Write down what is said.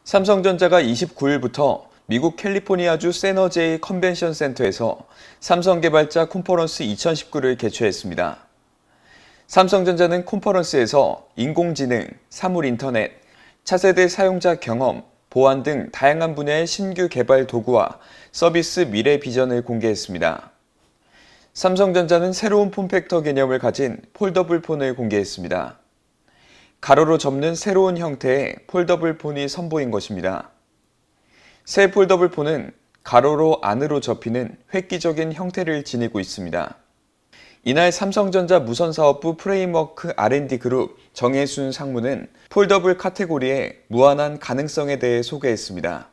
삼성전자가 29일부터 미국 캘리포니아주 세너제이 컨벤션 센터에서 삼성 개발자 컨퍼런스 2019를 개최했습니다. 삼성전자는 컨퍼런스에서 인공지능, 사물인터넷, 차세대 사용자 경험, 보안 등 다양한 분야의 신규 개발 도구와 서비스 미래 비전을 공개했습니다. 삼성전자는 새로운 폼팩터 개념을 가진 폴더블 폰을 공개했습니다. 가로로 접는 새로운 형태의 폴더블 폰이 선보인 것입니다. 새 폴더블 폰은 가로로 안으로 접히는 획기적인 형태를 지니고 있습니다. 이날 삼성전자 무선사업부 프레임워크 R&D 그룹 정혜순 상무는 폴더블 카테고리의 무한한 가능성에 대해 소개했습니다.